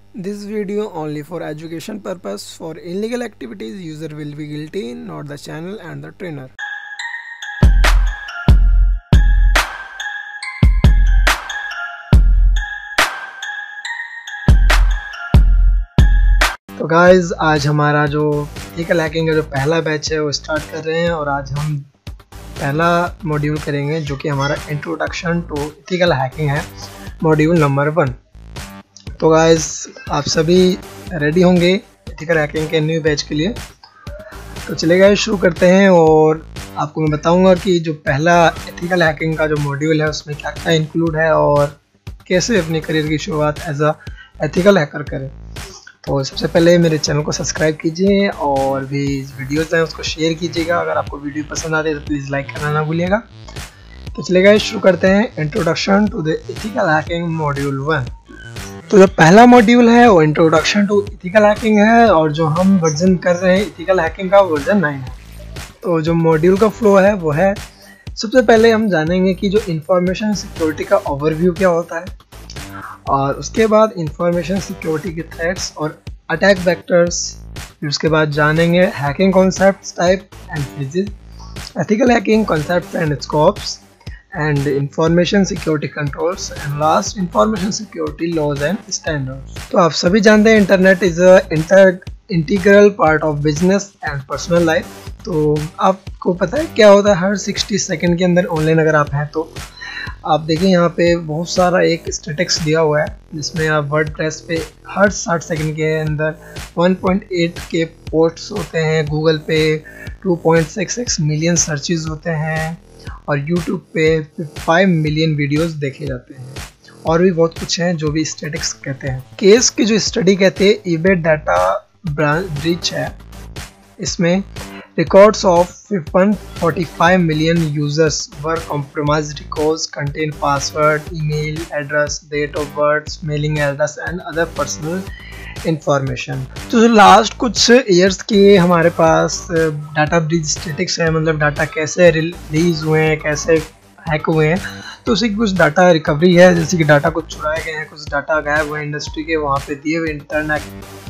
This video only for education purpose. For illegal activities, user will be guilty, not the channel and the trainer. तो guys आज हमारा जो ethical hacking का जो पहला batch है वो स्टार्ट कर रहे हैं और आज हम पहला मॉड्यूल करेंगे जो कि हमारा इंट्रोडक्शन टू एथिकल हैकिंग है, मॉड्यूल नंबर 1। तो गाइज आप सभी रेडी होंगे एथिकल हैकिंग के न्यू बैच के लिए। तो चलिए गाइज शुरू करते हैं और आपको मैं बताऊंगा कि जो पहला एथिकल हैकिंग का जो मॉड्यूल है उसमें क्या क्या इंक्लूड है और कैसे अपने करियर की शुरुआत एज अ एथिकल हैकर करें। तो सबसे पहले मेरे चैनल को सब्सक्राइब कीजिए और भी वीडियोज़ हैं उसको शेयर कीजिएगा। अगर आपको वीडियो पसंद आते तो प्लीज़ लाइक करना ना भूलिएगा। तो चलिए गाइस शुरू करते हैं introduction to the ethical hacking module 1। तो जो पहला मॉड्यूल है वो इंट्रोडक्शन टू एथिकल हैकिंग है और जो हम वर्जन कर रहे हैं एथिकल हैकिंग का वर्जन 9 है। तो जो मॉड्यूल का फ्लो है वो है, सबसे पहले हम जानेंगे कि जो इंफॉर्मेशन सिक्योरिटी का ओवरव्यू क्या होता है और उसके बाद इंफॉर्मेशन सिक्योरिटी के थ्रेट्स और अटैक वेक्टर्स, फिर उसके बाद जानेंगे hacking concepts, type and phases, ethical hacking concepts and scopes and information security controls and last information security laws and standards. तो आप सभी जानते हैं internet is a integral part of business and personal life. तो आपको पता है क्या होता है, हर 60 सेकंड के अंदर ऑनलाइन अगर आप हैं तो आप देखें यहाँ पे बहुत सारा एक स्टैटिक्स दिया हुआ है जिसमें आप वर्डप्रेस पे हर 60 सेकंड के अंदर 1.8 के पोस्ट्स होते हैं, गूगल पे 2.66 मिलियन सर्चेस होते हैं और यूट्यूब पे 5 मिलियन वीडियोस देखे जाते हैं और भी बहुत कुछ है जो भी स्टैटिक्स कहते हैं। केस की जो स्टडी कहते हैं ईबे डाटा ब्रीच है, इसमें records of 145 million users were compromised. Records contain password, email address, date of birth, mailing address and other personal information। तो जो लास्ट कुछ ईयर्स के हमारे पास डाटा ब्रीच स्टैटिक्स है, मतलब डाटा कैसे रिलीज हुए हैं, कैसे हैक हुए हैं, तो उसी की कुछ डाटा रिकवरी है, जैसे कि डाटा कुछ चुराए गए हैं, कुछ डाटा गायब हुए इंडस्ट्री के, वहाँ पे दिए हुए internet,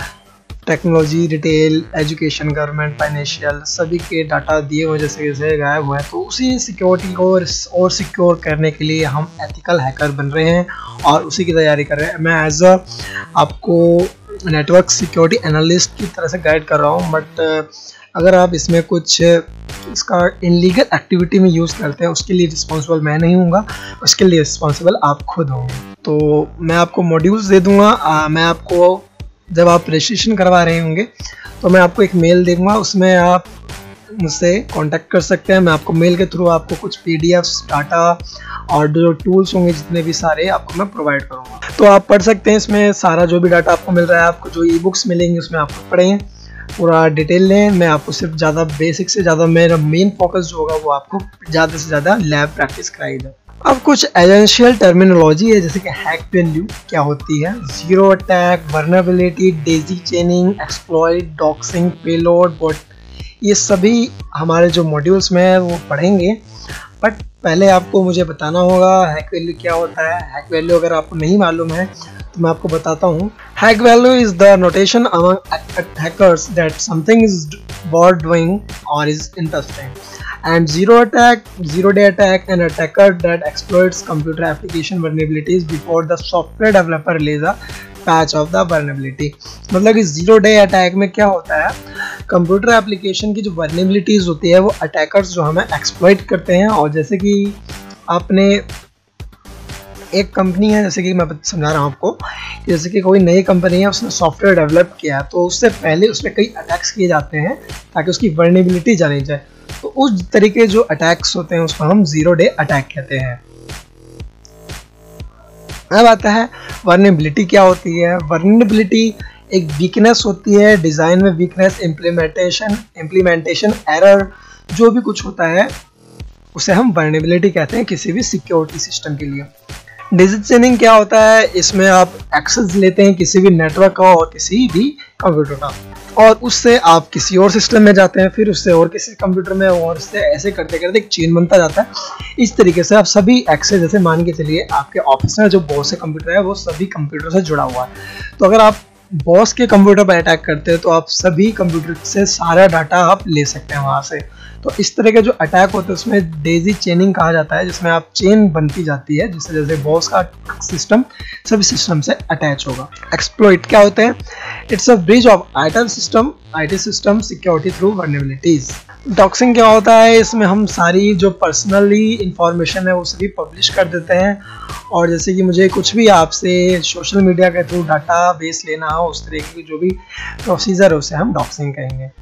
technology, retail, education, government, financial, सभी के डाटा दिए हुए जैसे जैसे गायब हुए हैं। तो उसी सिक्योरिटी को और सिक्योर करने के लिए हम एथिकल हैकर बन रहे हैं और उसी की तैयारी कर रहे हैं। मैं एज अ आपको नेटवर्क सिक्योरिटी एनालिस्ट की तरह से गाइड कर रहा हूँ, बट अगर आप इसमें कुछ इसका इनलीगल एक्टिविटी में यूज़ करते हैं उसके लिए रिस्पॉन्सिबल मैं नहीं हूँगा, उसके लिए रिस्पॉन्सिबल आप खुद होंगे। तो मैं आपको मॉड्यूल्स दे दूँगा, मैं आपको जब आप रजिस्ट्रेशन करवा रहे होंगे तो मैं आपको एक मेल दूंगा, उसमें आप मुझसे कांटेक्ट कर सकते हैं। मैं आपको मेल के थ्रू आपको कुछ पीडीएफ्स, डाटा और जो टूल्स होंगे जितने भी सारे आपको मैं प्रोवाइड करूंगा। तो आप पढ़ सकते हैं, इसमें सारा जो भी डाटा आपको मिल रहा है, आपको जो ई बुक्स मिलेंगे उसमें आपको पढ़ें, पूरा डिटेल लें। मैं आपको सिर्फ ज़्यादा बेसिक से ज़्यादा मेरा मेन फोकस जो होगा वो आपको ज़्यादा से ज़्यादा लैब प्रैक्टिस कराई जाए। अब कुछ एसेंशियल टर्मिनोलॉजी है जैसे कि हैक वैल्यू क्या होती है, zero attack, vulnerability, daisy chaining, exploit, doxing, payload, bot, ये सभी हमारे जो मॉड्यूल्स में है वो पढ़ेंगे। बट पहले आपको मुझे बताना होगा हैक वैल्यू क्या होता है। हैक वैल्यू अगर आपको नहीं मालूम है तो मैं आपको बताता हूँ। Hack value is the notation among hackers that something is worth doing और is interesting. And zero day attack, an attacker that exploits computer application vulnerabilities before the software developer release a patch of the vulnerability। मतलब कि zero day attack में क्या होता है, computer application की जो vulnerabilities होती है वो अटैकर्स जो हमें एक्सप्लॉइट करते हैं। और जैसे कि आपने एक कंपनी है, जैसे कि मैं समझा रहा हूँ आपको, जैसे कि कोई नई कंपनी है उसने सॉफ्टवेयर डेवलप किया है तो उससे पहले उसमें कई अटैक्स किए जाते हैं ताकि उसकी वर्नेबिलिटी जानी जाए। तो उस तरीके जो अटैक्स होते हैं उसको हम जीरो डे अटैक कहते हैं। अब आता है वर्नेबिलिटी क्या होती है। वर्नेबिलिटी एक वीकनेस होती है, डिज़ाइन में वीकनेस, इम्प्लीमेंटेशन एरर, जो भी कुछ होता है उसे हम वर्नेबिलिटी कहते हैं किसी भी सिक्योरिटी सिस्टम के लिए। डेजी चेनिंग क्या होता है, इसमें आप एक्सेस लेते हैं किसी भी नेटवर्क का और किसी भी कंप्यूटर का, और उससे आप किसी और सिस्टम में जाते हैं, फिर उससे और किसी कंप्यूटर में, और उससे ऐसे करते करते एक चेन बनता जाता है। इस तरीके से आप सभी एक्सेस, जैसे मान के चलिए आपके ऑफिस में जो बॉस से कंप्यूटर है वो सभी कंप्यूटर से जुड़ा हुआ है, तो अगर आप बॉस के कंप्यूटर पर अटैक करते हैं तो आप सभी कंप्यूटर से सारा डाटा आप ले सकते हैं वहाँ से। तो इस तरह के जो अटैक होते हैं उसमें डेजी चेनिंग कहा जाता है, जिसमें आप चेन बनती जाती है, जिससे जैसे बॉस का सिस्टम सभी सिस्टम से अटैच होगा। एक्सप्लॉइट क्या होते हैं? It's a bridge of IT system security through vulnerabilities. Doxing क्या होता है? इसमें हम सारी जो पर्सनली इंफॉर्मेशन है वो सभी पब्लिश कर देते हैं, और जैसे कि मुझे कुछ भी आपसे सोशल मीडिया के थ्रू डाटा बेस लेना हो, उस तरह की जो भी प्रोसीजर है उसे हम डॉक्सिंग कहेंगे।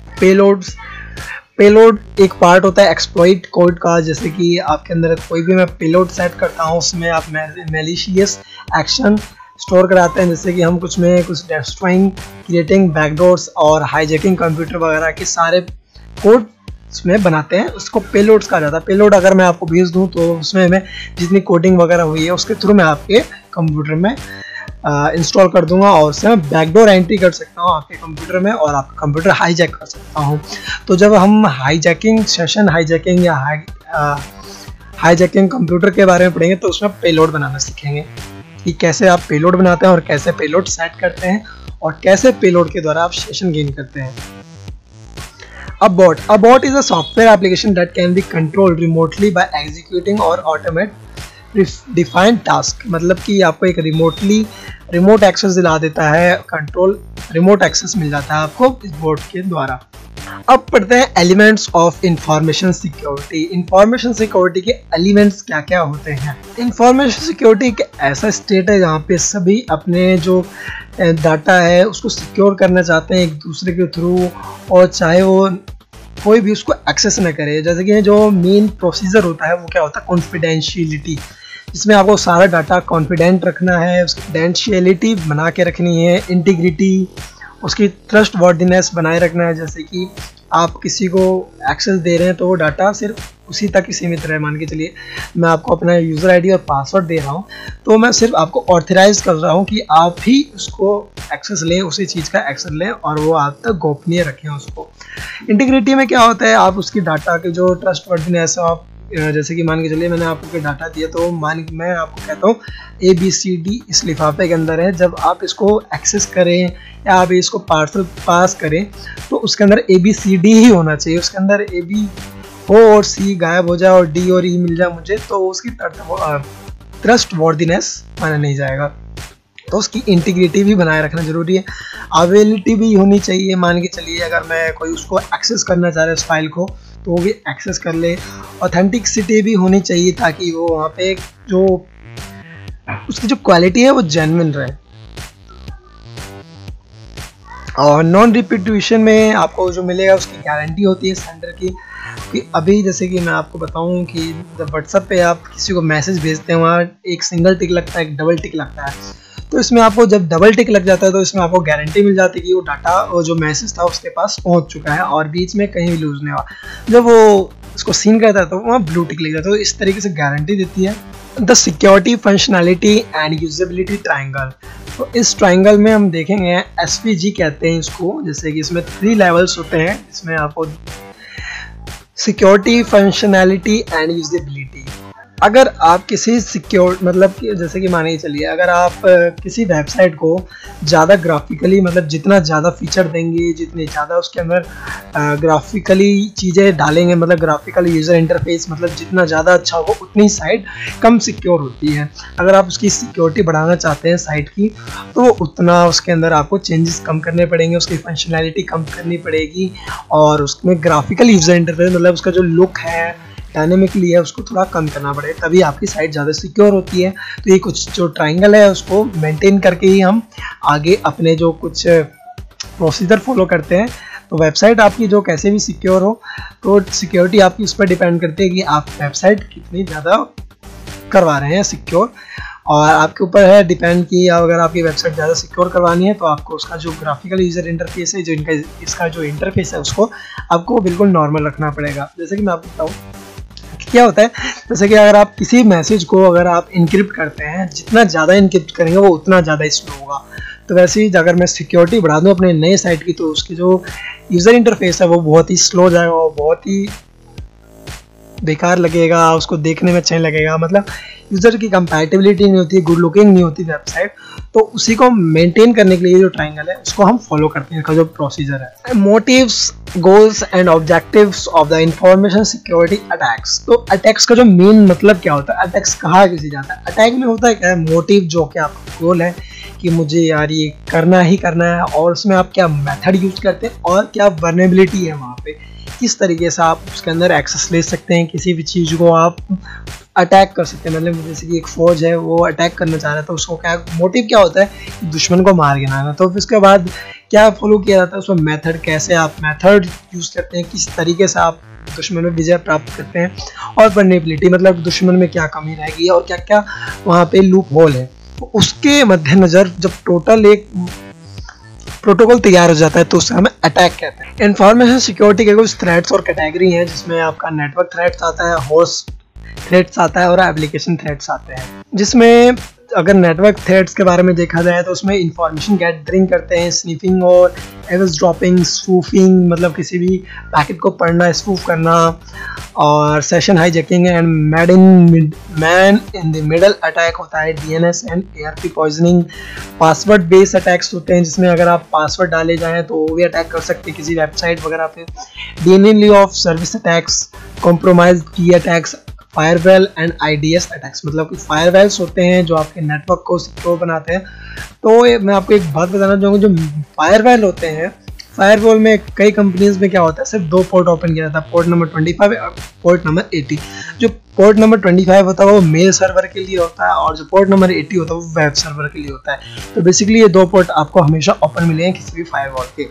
पेलोड एक पार्ट होता है एक्सप्लॉइट कोड का, जैसे कि आपके अंदर कोई भी मैं पेलोड सेट करता हूँ उसमें आप मैलिशियस एक्शन स्टोर कराते हैं, जैसे कि हम कुछ डिस्ट्रॉइंग, क्रिएटिंग बैकडोर्स और हाईजैकिंग कंप्यूटर वगैरह के सारे कोड उसमें बनाते हैं, उसको पेलोड्स कहा जाता है। पेलोड अगर मैं आपको भेज दूं तो उसमें मैं जितनी कोडिंग वगैरह हुई है उसके थ्रू मैं आपके कंप्यूटर में इंस्टॉल कर दूंगा, और उससे मैं बैकडोर एंट्री कर सकता हूँ आपके कंप्यूटर में, और आपका कंप्यूटर हाईजैक कर सकता हूँ। तो जब हम हाईजैकिंग, सेशन हाईजैकिंग या हाईजैकिंग कंप्यूटर के बारे में पढ़ेंगे तो उसमें पेलोड बनाना सीखेंगे कि कैसे आप पेलोड बनाते हैं और कैसे पेलोड सेट करते हैं और कैसे पेलोड के द्वारा आप सेशन गेन करते हैं। A bot is a software application that can be controlled remotely by executing or automate defined task. मतलब कि आपको एक रिमोट एक्सेस दिला देता है, रिमोट एक्सेस मिल जाता है आपको इस बोर्ड के द्वारा। अब पढ़ते हैं elements of information security. Information security के एलिमेंट्स क्या क्या होते हैं? इंफॉर्मेशन सिक्योरिटी एक ऐसा स्टेट है जहाँ पे सभी अपने जो डाटा है उसको सिक्योर करना चाहते हैं एक दूसरे के थ्रू, और चाहे वो कोई भी उसको एक्सेस न करे। जैसे कि जो मेन प्रोसीजर होता है वो क्या होता है? कॉन्फिडेंशियलिटी, जिसमें आपको सारा डाटा कॉन्फिडेंट रखना है, उसकी कॉन्फिडेंशियलिटी बना के रखनी है, इंटीग्रिटी, उसकी ट्रस्ट वर्दीनेस बनाए रखना है। जैसे कि आप किसी को एक्सेस दे रहे हैं तो वो डाटा सिर्फ उसी तक ही सीमित रहे। मान के चलिए मैं आपको अपना यूज़र आईडी और पासवर्ड दे रहा हूँ, तो मैं सिर्फ आपको ऑथराइज कर रहा हूँ कि आप ही उसको एक्सेस लें, उसी चीज़ का एक्सेस लें और वो आप तक गोपनीय रखें उसको। इंटीग्रिटी में क्या होता है? आप उसकी डाटा के जो ट्रस्ट वर्दीनेस है, आप जैसे कि मान के चलिए मैंने आपको कोई डाटा दिया, तो मैं आपको कहता हूँ ABCD इस लिफाफे के अंदर है, जब आप इसको एक्सेस करें या आप इसको पार्सल पास करें तो उसके अंदर ABCD ही होना चाहिए। उसके अंदर AB हो और C गायब हो जाए और D और E मिल जाए मुझे, तो उसकी ट्रस्ट वर्दीनेस माना नहीं जाएगा। तो उसकी इंटीग्रिटी भी बनाए रखना जरूरी है। अवेलेबिलिटी भी होनी चाहिए। मान के चलिए अगर मैं कोई उसको एक्सेस करना चाह रहा है उस फाइल को, तो वो भी एक्सेस कर ले। ऑथेंटिसिटी भी होनी चाहिए ताकि वो वहाँ पे जो उसकी जो क्वालिटी है वो जेन्युइन रहे। और नॉन रिपीटेशन में आपको जो मिलेगा उसकी गारंटी होती है सेंडर की। कि अभी जैसे कि मैं आपको बताऊं कि जब व्हाट्सएप पे आप किसी को मैसेज भेजते हैं वहाँ एक सिंगल टिक लगता है, एक डबल टिक लगता है। तो इसमें आपको जब डबल टिक लग जाता है तो इसमें आपको गारंटी मिल जाती है कि वो डाटा, वो जो मैसेज था उसके पास पहुंच चुका है और बीच में कहीं भी लूज नहीं हुआ। जब वो इसको सीन करता है तो वहाँ ब्लू टिक लग जाता है। तो इस तरीके से गारंटी देती है। The security, functionality and usability triangle. तो इस ट्राइंगल में हम देखेंगे SVG कहते हैं इसको, जैसे कि इसमें 3 लेवल्स होते हैं। इसमें आपको सिक्योरिटी, फंक्शनैलिटी एंड यूजेबिलिटी। अगर आप किसी सिक्योर मतलब कि जैसे कि मानिए चलिए अगर आप किसी वेबसाइट को ज़्यादा ग्राफिकली, मतलब जितना ज़्यादा फीचर देंगे, जितने ज़्यादा उसके अंदर ग्राफिकली चीज़ें डालेंगे, मतलब ग्राफिकल यूज़र इंटरफेस, मतलब जितना ज़्यादा अच्छा होगा उतनी साइट कम सिक्योर होती है। अगर आप उसकी सिक्योरिटी बढ़ाना चाहते हैं साइट की, तो उतना उसके अंदर आपको चेंजेस कम करने पड़ेंगे, उसकी फंक्शनैलिटी कम करनी पड़ेगी, और उसमें ग्राफिकल यूज़र इंटरफेस मतलब उसका जो लुक है, डायनेमिकली है, उसको थोड़ा कम करना पड़ेगा, तभी आपकी साइट ज़्यादा सिक्योर होती है। तो ये कुछ जो ट्राइंगल है उसको मेंटेन करके ही हम आगे अपने जो कुछ प्रोसीजर फॉलो करते हैं। तो वेबसाइट आपकी जो कैसे भी सिक्योर हो, तो सिक्योरिटी आपकी उस पर डिपेंड करती है कि आप वेबसाइट कितनी ज़्यादा करवा रहे हैं सिक्योर, और आपके ऊपर है डिपेंड कि अगर आपकी वेबसाइट ज़्यादा सिक्योर करवानी है तो आपको उसका जो ग्राफिकल यूज़र इंटरफेस है, जो इसका जो इंटरफेस है उसको आपको बिल्कुल नॉर्मल रखना पड़ेगा। जैसे कि मैं आपको बताऊँ क्या होता है, जैसे कि अगर आप किसी मैसेज को अगर आप इनक्रिप्ट करते हैं, जितना ज़्यादा इनक्रिप्ट करेंगे वो उतना ज़्यादा स्लो होगा। तो वैसे ही अगर मैं सिक्योरिटी बढ़ा दूँ अपने नए साइट की, तो उसकी जो यूज़र इंटरफेस है वो बहुत ही स्लो हो जाएगा और बहुत ही बेकार लगेगा, उसको देखने में अच्छा नहीं लगेगा, मतलब यूज़र की कंपैटिबिलिटी नहीं होती, गुड लुकिंग नहीं होती वेबसाइट। तो उसी को मेंटेन करने के लिए जो ट्रायंगल है उसको हम फॉलो करते हैं, इसका जो प्रोसीजर है। Motives, goals and objectives of the information security attacks. तो अटैक्स का जो मेन मतलब क्या होता है, अटैक्स कहाँ किसी जाता है, अटैक में होता है क्या है, मोटिव जो कि आपका गोल है कि मुझे यार ये करना ही करना है, और उसमें आप क्या मेथड यूज करते हैं और क्या वल्नरेबिलिटी है वहाँ पे, किस तरीके से आप उसके अंदर एक्सेस ले सकते हैं, किसी भी चीज़ को आप अटैक कर सकते हैं। मतलब जैसे कि एक फौज है वो अटैक करना चाह रहा है, तो उसको क्या मोटिव क्या होता है, दुश्मन को मार गिराना। तो फिर उसके बाद क्या फॉलो किया जाता है, उसमें मेथड, कैसे आप मेथड यूज़ करते हैं, किस तरीके से आप दुश्मन में विजय प्राप्त करते हैं, और वल्नरेबिलिटी मतलब दुश्मन में क्या कमी रहेगी और क्या क्या वहाँ पे लूप होल है। तो उसके मद्देनज़र जब टोटल एक प्रोटोकॉल तैयार हो जाता है तो उसे हमें अटैक कहते हैं। इंफॉर्मेशन सिक्योरिटी के कुछ थ्रेड्स और कैटेगरी हैं, जिसमें आपका नेटवर्क थ्रेड्स आता है, होस्ट थ्रेड्स आता है और एप्लीकेशन थ्रेड्स आते हैं। जिसमें अगर नेटवर्क थ्रेड्स के बारे में देखा जाए तो उसमें इंफॉर्मेशन गैदरिंग करते हैं, स्निफिंग और एवज ड्रॉपिंग, स्पूफिंग मतलब किसी भी पैकेट को पढ़ना, स्पूफ करना, और session hijacking and man in the middle attack होता है, DNS and ARP poisoning. Password based attacks होते हैं, जिसमें अगर आप पासवर्ड डाले जाएं तो वो भी अटैक कर सकते हैं किसी वेबसाइट वगैरह पे। Denial of service attacks, compromise key attacks, firewall and IDS attacks मतलब कि फायरवॉल्स होते हैं जो आपके नेटवर्क को सिक्योर बनाते हैं। तो मैं आपको एक बात बताना चाहूँगा, जो फायरवॉल होते हैं, फायरवॉल में कई कंपनीज में क्या होता है, सिर्फ 2 पोर्ट ओपन किया जाता है, पोर्ट नंबर 25 और पोर्ट नंबर 80। जो पोर्ट नंबर 25 होता है वो मेल सर्वर के लिए होता है, और जो पोर्ट नंबर 80 होता है वो वेब सर्वर के लिए होता है। तो बेसिकली ये 2 पोर्ट आपको हमेशा ओपन मिले हैं किसी भी फायरवॉल के।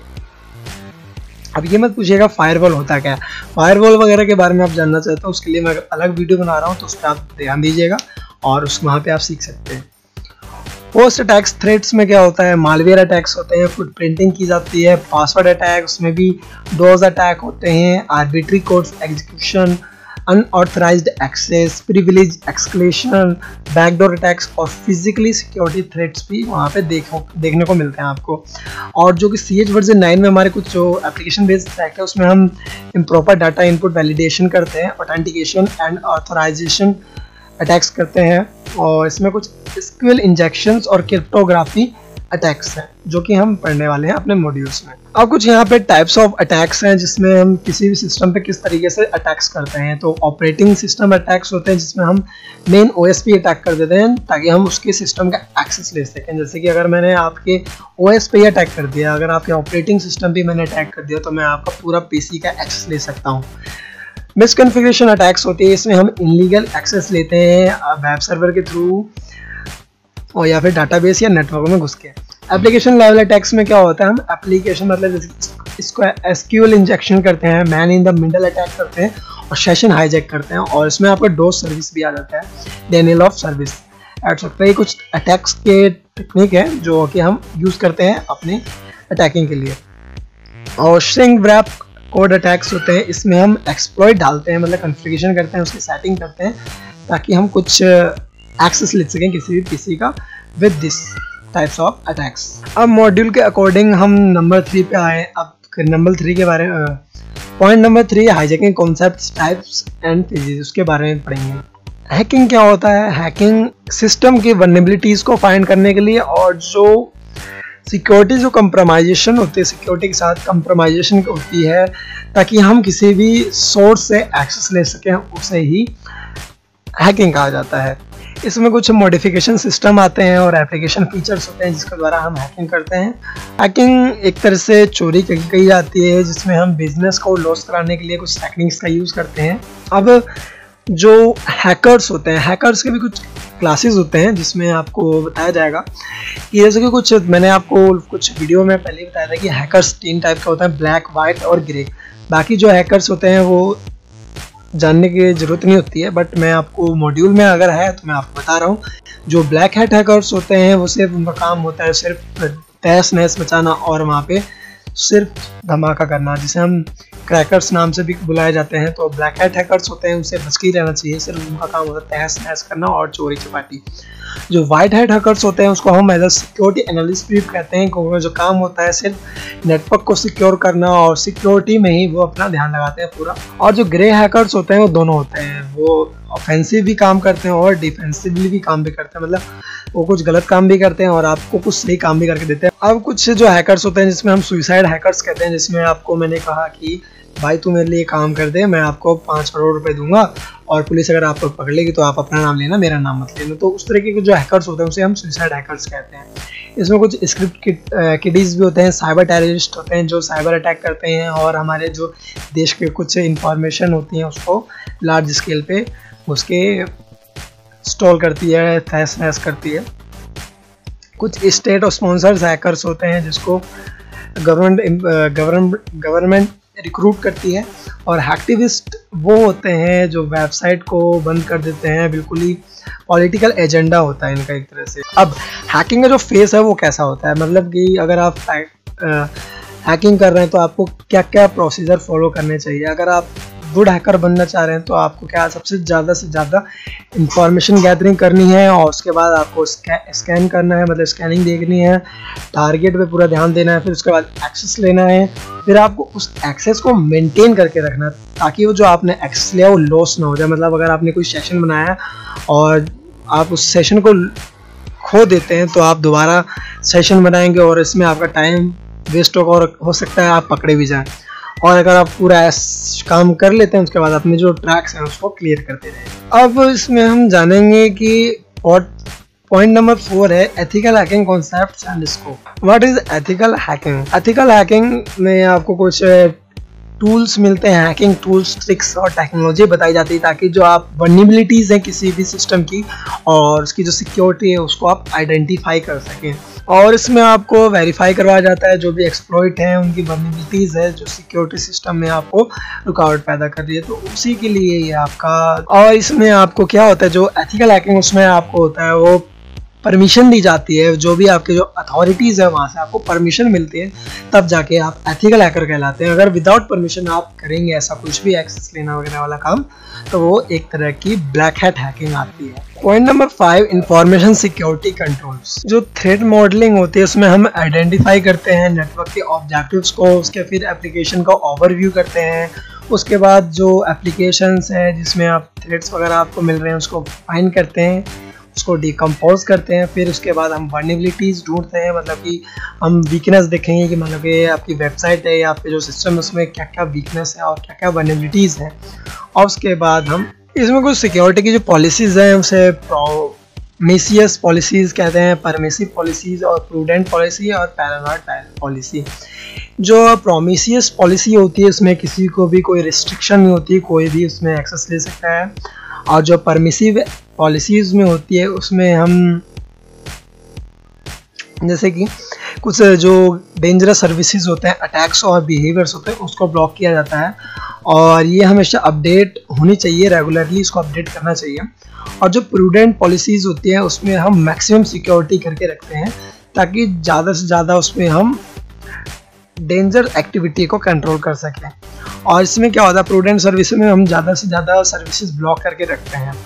अब ये मत पूछिएगा फायरवॉल होता क्या है, फायरवॉल वगैरह के बारे में आप जानना चाहते हो उसके लिए मैं अलग वीडियो बना रहा हूँ, तो उस पर आप ध्यान दीजिएगा और वहाँ पे आप सीख सकते हैं। पोस्ट अटैक्स थ्रेड्स में क्या होता है, मालवेयर अटैक्स होते हैं, फुटप्रिंटिंग की जाती है, पासवर्ड अटैक, उसमें भी डोज अटैक होते हैं, arbitrary codes execution, unauthorized access, privilege escalation, backdoor attacks और फिजिकली सिक्योरिटी थ्रेट्स भी वहाँ पे देखने को मिलते हैं आपको। और जो कि CH वर्जन 9 में हमारे कुछ जो एप्लीकेशन बेस्ड अटैक है उसमें हम इम्प्रॉपर डाटा इनपुट वैलिडेशन करते हैं, ऑथेंटिकेशन एंड ऑथराइजेशन अटैक्स करते हैं, और इसमें कुछ SQL इंजेक्शंस और क्रिप्टोग्राफी अटैक्स हैं जो कि हम पढ़ने वाले हैं अपने मॉड्यूल्स में। अब कुछ यहाँ पे टाइप्स ऑफ अटैक्स हैं जिसमें हम किसी भी सिस्टम पे किस तरीके से अटैक्स करते हैं। तो ऑपरेटिंग सिस्टम अटैक्स होते हैं जिसमें हम मेन OS पे अटैक कर देते हैं ताकि हम उसके सिस्टम का एक्सेस ले सकें। जैसे कि अगर मैंने आपके OS पे ही अटैक कर दिया, अगर आपके ऑपरेटिंग सिस्टम पे मैंने अटैक कर दिया तो मैं आपका पूरा PC का एक्सेस ले सकता हूँ। मिसकॉन्फ़िगरेशन अटैक्स होती है, इसमें हम इलीगल एक्सेस लेते हैं वेब सर्वर के थ्रू और या फिर डाटाबेस या नेटवर्क में घुस के। एप्लीकेशन लेवल अटैक्स में क्या होता है, हम एप्लीकेशन मतलब इसको SQL इंजेक्शन करते हैं, man in the middle attack करते हैं और सेशन हाईजैक करते हैं, और इसमें आपका डोज सर्विस भी आ जाता है, डिनाइल ऑफ सर्विस ऐड सकते हैं। कुछ अटैक्स के टेक्निक है जो कि हम यूज़ करते हैं अपने अटैकिंग के लिए। और स्ट्रिंग रैप कोड अटैक्स होते हैं, इसमें हम एक्सप्लॉइट डालते हैं, मतलब कॉन्फ़िगरेशन करते हैं, उसकी सेटिंग करते हैं ताकि हम कुछ एक्सेस ले सकें किसी भी PC का with this types of attacks. अब मॉड्यूल के अकॉर्डिंग हम नंबर 3 पे आए। अब नंबर 3 के बारे में point number 3 hijacking concepts, types and phases, उसके बारे में पढ़ेंगे। हैकिंग क्या होता है, हैकिंग सिस्टम की वल्नरेबिलिटीज़ को फाइंड करने के लिए, और जो सिक्योरिटी जो कंप्रोमाइजेशन होती है, सिक्योरिटी के साथ कंप्रोमाइजेशन होती है ताकि हम किसी भी सोर्स से एक्सेस ले सकें, उसे ही हैकिंग कहा जाता है। इसमें कुछ मॉडिफिकेशन सिस्टम आते हैं और एप्लीकेशन फीचर्स होते हैं जिसके द्वारा हम हैकिंग करते हैं। हैकिंग एक तरह से चोरी कही जाती है जिसमें हम बिजनेस को लॉस कराने के लिए कुछ टेक्निक्स का यूज़ करते हैं। अब जो हैकर्स होते हैं, हैकर्स के भी कुछ क्लासेस होते हैं जिसमें आपको बताया जाएगा कि जैसे कि कुछ मैंने आपको कुछ वीडियो में पहले बताया था कि हैकर्स 3 टाइप का होता है, ब्लैक, वाइट और ग्रे। बाकी जो हैकर्स होते हैं वो जानने की ज़रूरत नहीं होती है, बट मैं आपको मॉड्यूल में अगर है तो मैं आपको बता रहा हूँ। जो ब्लैक हैट हैकर्स होते हैं वो सिर्फ उनका काम होता है सिर्फ तहस नहस मचाना और वहाँ पे सिर्फ धमाका करना, जिसे हम क्रैकर्स नाम से भी बुलाए जाते हैं। तो ब्लैक हैट हैकर्स होते हैं, उनसे बच के ही रहना चाहिए, सिर्फ उनका काम होता है तहस नहस करना और चोरी चपाटी। जो वाइट हैट हैकर्स होते हैं उसको हम एज अ सिक्योरिटी एनालिस्ट भी कहते हैं, क्योंकि जो काम होता है सिर्फ नेटवर्क को सिक्योर करना और सिक्योरिटी में ही वो अपना ध्यान लगाते हैं पूरा। और जो ग्रे हैकर्स होते हैं वो दोनों होते हैं, वो ऑफेंसिव भी काम करते हैं और डिफेंसिवली भी काम भी करते हैं, मतलब वो कुछ गलत काम भी करते हैं और आपको कुछ सही काम भी करके देते हैं। अब कुछ जो हैकर्स होते हैं जिसमें हम सुसाइड हैकर्स कहते हैं, जिसमें आपको मैंने कहा कि भाई तू मेरे लिए काम कर दे, मैं आपको 5 करोड़ रुपए दूंगा और पुलिस अगर आपको पकड़ लेगी तो आप अपना नाम लेना, मेरा नाम मत लेना। तो उस तरीके के जो हैकर्स होते हैं उसे हम सुसाइड हैकर्स कहते हैं। इसमें कुछ स्क्रिप्ट किडीज भी होते हैं, साइबर टेररिस्ट होते हैं जो साइबर अटैक करते हैं और हमारे जो देश के कुछ इंफॉर्मेशन होती हैं उसको लार्ज स्केल पे उसके स्टोर करती है, तहस नहस करती है। कुछ स्टेट और स्पॉन्सर्स हैकर्स होते हैं जिसको गवर्नमेंट रिक्रूट करती है। और हैक्टिविस्ट वो होते हैं जो वेबसाइट को बंद कर देते हैं, बिल्कुल ही पॉलिटिकल एजेंडा होता है इनका एक तरह से। अब हैकिंग का जो फेस है वो कैसा होता है, मतलब कि अगर आप हैकिंग कर रहे हैं तो आपको क्या क्या प्रोसीजर फॉलो करने चाहिए। अगर आप गुड हैकर बनना चाह रहे हैं तो आपको क्या सबसे ज़्यादा से ज़्यादा इंफॉर्मेशन गैदरिंग करनी है और उसके बाद आपको स्कैन करना है, मतलब स्कैनिंग देखनी है, टारगेट पे पूरा ध्यान देना है, फिर उसके बाद एक्सेस लेना है, फिर आपको उस एक्सेस को मेंटेन करके रखना है ताकि वो जो आपने एक्सेस लिया वो लॉस ना हो जाए। मतलब अगर आपने कोई सेशन बनाया और आप उस सेशन को खो देते हैं तो आप दोबारा सेशन बनाएंगे और इसमें आपका टाइम वेस्ट होगा और हो सकता है आप पकड़े भी जाएं। और अगर आप पूरा काम कर लेते हैं उसके बाद अपने जो ट्रैक्स हैं उसको क्लियर करते रहें। अब इसमें हम जानेंगे कि पॉइंट नंबर 4 है ethical hacking concepts and scope. What is ethical hacking? एथिकल हैकिंग में आपको कुछ टूल्स मिलते हैं, हैकिंग टूल्स, ट्रिक्स और टेक्नोलॉजी बताई जाती है ताकि जो आप वल्नरेबिलिटीज़ हैं किसी भी सिस्टम की और उसकी जो सिक्योरिटी है उसको आप आइडेंटिफाई कर सकें। और इसमें आपको वेरीफाई करवाया जाता है जो भी एक्सप्लॉइट हैं, उनकी वल्नरेबिलिटीज़ है जो सिक्योरिटी सिस्टम में आपको रुकावट पैदा कर रही है, तो उसी के लिए ये आपका। और इसमें आपको क्या होता है, जो एथिकल हैकिंग उसमें आपको होता है वो परमिशन दी जाती है, जो भी आपके जो अथॉरिटीज़ है वहाँ से आपको परमिशन मिलती है, तब जाके आप एथिकल हैकर कहलाते हैं। अगर विदाउट परमिशन आप करेंगे ऐसा कुछ भी एक्सेस लेना वगैरह वाला काम, तो वो एक तरह की ब्लैक हैट हैकिंग आती है। Point number 5 information security controls. जो थ्रेट मॉडलिंग होती है उसमें हम आइडेंटिफाई करते हैं नेटवर्क के ऑब्जेक्टिव्स को, उसके फिर एप्लीकेशन का ओवरव्यू करते हैं, उसके बाद जो एप्लीकेशंस है जिसमें आप थ्रेट्स वगैरह आपको मिल रहे हैं उसको फाइंड करते हैं, उसको डिकम्पोज करते हैं, फिर उसके बाद हम वल्नरेबिलिटीज़ ढूंढते हैं, मतलब कि हम वीकनेस देखेंगे कि मतलब कि आपकी वेबसाइट है या आपके जो सिस्टम है उसमें क्या क्या वीकनेस है और क्या क्या वल्नरेबिलिटीज़ हैं। और उसके बाद हम इसमें कुछ सिक्योरिटी की जो पॉलिसीज़ हैं उसे प्रोमिसियस पॉलिसीज़ कहते हैं, परमिसिव पॉलिसीज़ और प्रूडेंट पॉलिसी और पैरानॉइड पॉलिसी। जो प्रोमिसियस पॉलिसी होती है उसमें किसी को भी कोई रिस्ट्रिक्शन नहीं होती, कोई भी उसमें एक्सेस ले सकता है। और जो परमिसिव पॉलिसीज़ में होती है उसमें हम जैसे कि कुछ जो डेंजरस सर्विसेज होते हैं, अटैक्स और बिहेवियर्स होते हैं उसको ब्लॉक किया जाता है और ये हमेशा अपडेट होनी चाहिए, रेगुलरली इसको अपडेट करना चाहिए। और जो प्रूडेंट पॉलिसीज़ होती हैं उसमें हम मैक्सिमम सिक्योरिटी करके रखते हैं ताकि ज़्यादा से ज़्यादा उसमें हम डेंजर एक्टिविटी को कंट्रोल कर सकें। और इसमें क्या होता है, प्रूडेंट सर्विस में हम ज़्यादा से ज़्यादा सर्विसेज ब्लॉक करके रखते हैं।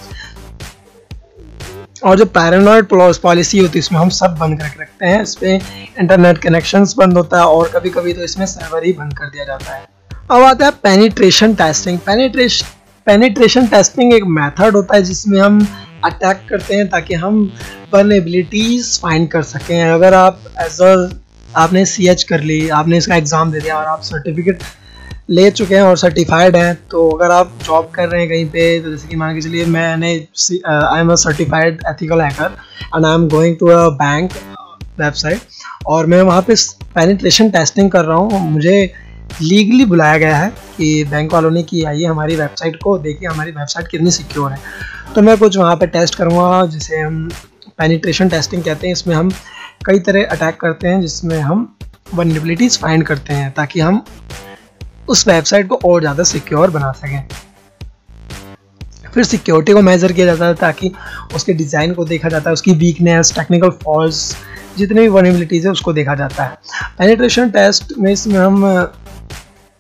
और जो पैरानॉइड पॉलिसी होती है इसमें हम सब बंद करके रखते हैं, इसमें इंटरनेट कनेक्शंस बंद होता है और कभी कभी तो इसमें सर्वर ही बंद कर दिया जाता है। अब आता है पेनिट्रेशन टेस्टिंग। पेनिट्रेशन टेस्टिंग एक मेथड होता है जिसमें हम अटैक करते हैं ताकि हम वल्नरेबिलिटीज़ फाइंड कर सकें। अगर आप आपने CH कर ली, आपने इसका एग्ज़ाम दे दिया और आप सर्टिफिकेट ले चुके हैं और सर्टिफाइड हैं, तो अगर आप जॉब कर रहे हैं कहीं पे, तो जैसे कि मान के चलिए I am a certified ethical hacker and I am going to a bank website और मैं वहाँ पे पेनिट्रेशन टेस्टिंग कर रहा हूँ, मुझे लीगली बुलाया गया है कि बैंक वालों ने कि आइए हमारी वेबसाइट को देखिए, हमारी वेबसाइट कितनी सिक्योर है, तो मैं कुछ वहाँ पे टेस्ट करूँगा जिसे हम पेनिट्रेशन टेस्टिंग कहते हैं। इसमें हम कई तरह अटैक करते हैं जिसमें हम वल्नरेबिलिटीज़ फाइंड करते हैं ताकि हम उस वेबसाइट को और ज़्यादा सिक्योर बना सकें। फिर सिक्योरिटी को मेजर किया जाता है ताकि उसके डिज़ाइन को देखा जाता है, उसकी वीकनेस, टेक्निकल फॉल्ट्स, जितने भी वल्नरेबिलिटीज़ है उसको देखा जाता है। पेनिट्रेशन टेस्ट में इसमें हम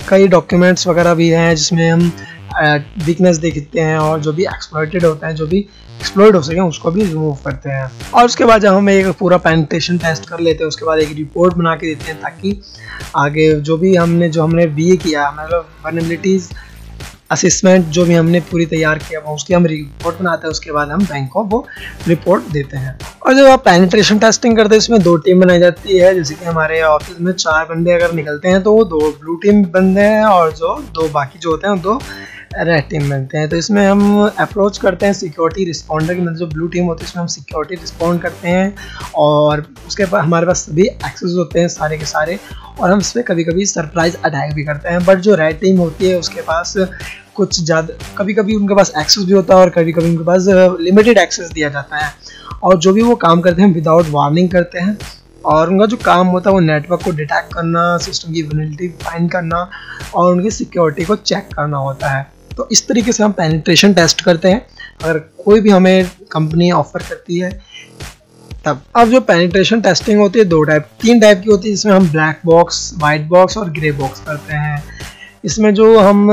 कई डॉक्यूमेंट्स वगैरह भी हैं जिसमें हम वीकनेस देखते हैं और जो भी एक्सप्लॉइटेड होता है, जो भी एक्सप्लॉइट हो सके उसको भी रिमूव करते हैं। और उसके बाद जब हम एक पूरा पेनिट्रेशन टेस्ट कर लेते हैं उसके बाद एक रिपोर्ट बना के देते हैं ताकि आगे जो हमने बीए किया, मतलब वल्नरेबिलिटीज असेसमेंट जो भी हमने पूरी तैयार किया वो उसकी हम रिपोर्ट बनाते हैं। उसके बाद हम बैंक को वो रिपोर्ट देते हैं। और जब आप पेनिट्रेशन टेस्टिंग करते हैं इसमें 2 टीम बनाई जाती है। जैसे कि हमारे ऑफिस में 4 बंदे अगर निकलते हैं तो वो 2 ब्लू टीम बंदे हैं और जो 2 बाकी जो होते हैं 2 रेड टीम बनते हैं। तो इसमें हम अप्रोच करते हैं सिक्योरिटी रिस्पॉन्डर की, मतलब जो ब्लू टीम होती है इसमें हम सिक्योरिटी रिस्पॉन्ड करते हैं और उसके बाद हमारे पास सभी एक्सेस होते हैं सारे के सारे, और हम इस पर कभी कभी सरप्राइज अटैक भी करते हैं। बट जो रेड टीम होती है उसके पास कुछ ज़्यादा, कभी कभी उनके पास एक्सेस भी होता है और कभी कभी उनके पास लिमिटेड एक्सेस दिया जाता है। और जो भी वो काम करते हैं विदाउट वार्निंग करते हैं और उनका जो काम होता है वो नेटवर्क को डिटेक्ट करना, सिस्टम की वल्नरेबिलिटी फाइंड करना और उनकी सिक्योरिटी को चेक करना होता है। तो इस तरीके से हम पेनिट्रेशन टेस्ट करते हैं अगर कोई भी हमें कंपनी ऑफर करती है तब। अब जो पेनिट्रेशन टेस्टिंग होती है 3 टाइप की होती है, जिसमें हम ब्लैक बॉक्स, वाइट बॉक्स और ग्रे बॉक्स करते हैं। इसमें जो हम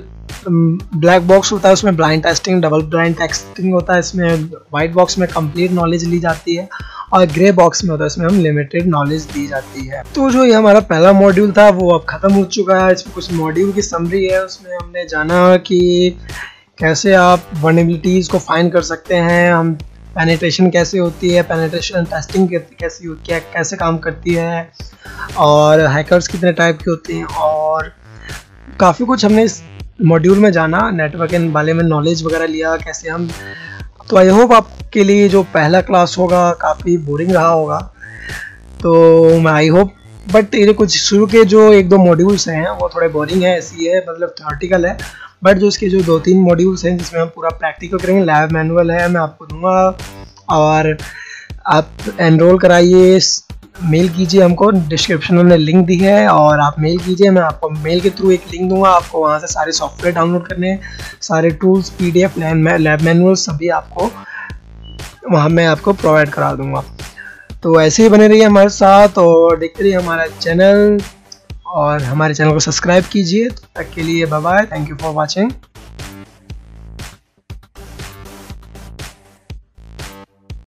ब्लैक बॉक्स होता है उसमें blind testing, double blind testing होता है। इसमें वाइट बॉक्स में कंप्लीट नॉलेज ली जाती है और ग्रे बॉक्स में होता है इसमें हम लिमिटेड नॉलेज दी जाती है। तो जो ये हमारा पहला मॉड्यूल था वो अब ख़त्म हो चुका है। इसमें कुछ मॉड्यूल की समरी है, उसमें हमने जाना कि कैसे आप वल्नरेबिलिटीज़ को फाइंड कर सकते हैं, हम पेनिट्रेशन कैसे होती है, पेनिट्रेशन टेस्टिंग कैसी होती है, कैसे काम करती है और हैकर्स कितने टाइप के होते हैं, और काफ़ी कुछ हमने इस मॉड्यूल में जाना, नेटवर्क के बारे में नॉलेज वगैरह लिया कैसे हम। तो आई होप आपके लिए जो पहला क्लास होगा काफ़ी बोरिंग रहा होगा, तो मैं आई होप, बट ये कुछ शुरू के जो 1-2 मॉड्यूल्स हैं वो थोड़े बोरिंग है, ऐसी है, मतलब थ्योरेटिकल है। बट जो इसके जो 2-3 मॉड्यूल्स हैं जिसमें हम पूरा प्रैक्टिकल करेंगे, लैब मैनुअल है मैं आपको दूंगा और आप एनरोल कराइए, मेल कीजिए, हमको डिस्क्रिप्शन में लिंक दी है और आप मेल कीजिए, मैं आपको मेल के थ्रू एक लिंक दूंगा, आपको वहाँ से सारे सॉफ्टवेयर डाउनलोड करने, सारे टूल्स, PDF, लैब मैनुअल सभी आपको वहाँ मैं आपको प्रोवाइड करा दूंगा। तो ऐसे ही बने रहिए हमारे साथ और देखते रहिए हमारा चैनल और हमारे चैनल को सब्सक्राइब कीजिए। तब तक के लिए bye bye, thank you for watching.